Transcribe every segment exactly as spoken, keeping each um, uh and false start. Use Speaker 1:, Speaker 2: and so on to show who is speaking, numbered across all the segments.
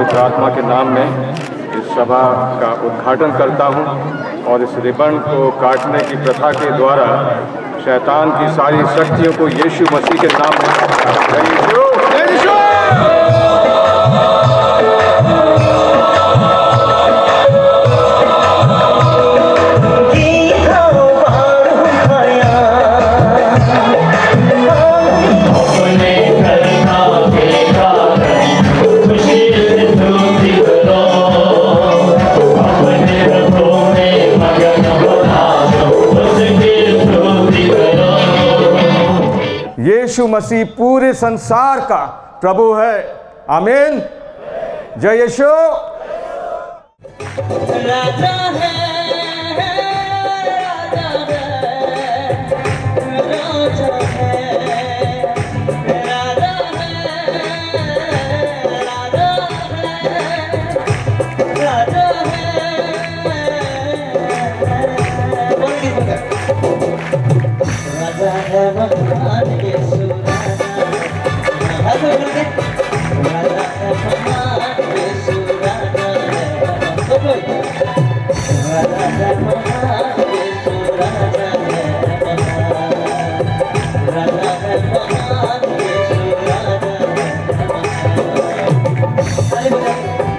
Speaker 1: पवित्र आत्मा के नाम में इस सभा का उद्घाटन करता हूं और इस रिबन को काटने की प्रथा के द्वारा शैतान की सारी शक्तियों को यीशु मसीह के नाम में
Speaker 2: यीशु मसीह पूरे संसार का प्रभु है। आमीन। जय यीशु।
Speaker 3: राजा है, राजा है, राजा है, राजा है, राजा है, राजा है महान यीशु राजा है, राजा है महान यीशु राजा है, राजा है महान यीशु राजा है, राजा है महान यीशु राजा है।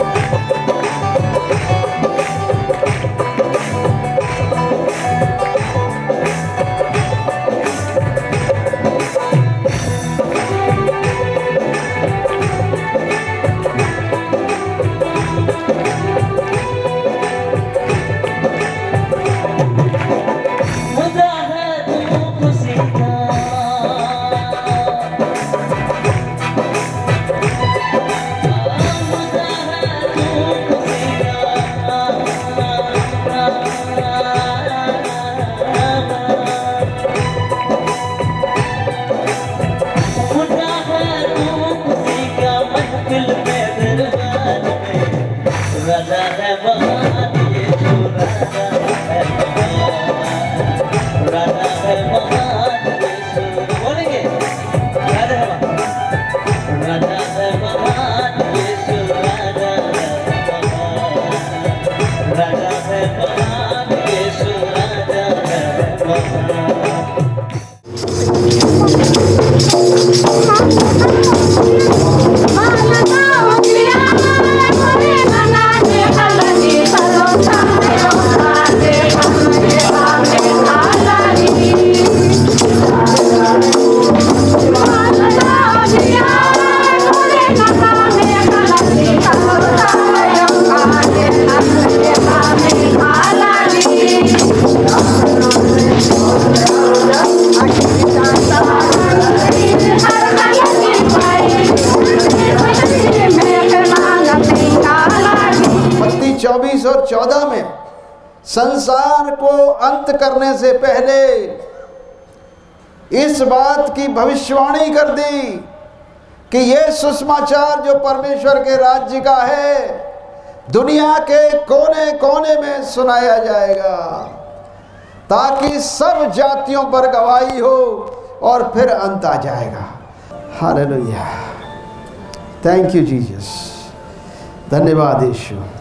Speaker 4: चौबीस और चौदह में संसार को अंत करने से पहले इस बात की भविष्यवाणी कर दी कि ये सुसमाचार जो परमेश्वर के राज्य का है दुनिया के कोने कोने में सुनाया जाएगा ताकि सब जातियों पर गवाही हो और फिर अंत आ जाएगा। हालेलुया। Thank you Jesus. धन्यवाद यीशु।